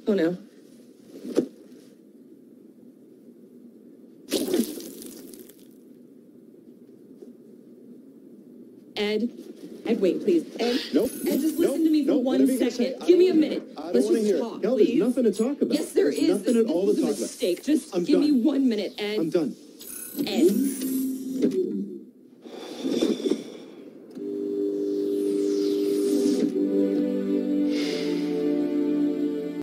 Oh, no. Ed, wait, please. Ed, Nope. Ed, just listen to me for 1 second. Give me a minute. Let's just talk, Kel, please. there's nothing to talk about. Yes, there is. Nothing at all to talk about. This is a mistake. Just I'm give done. me 1 minute, Ed. I'm done. Ed.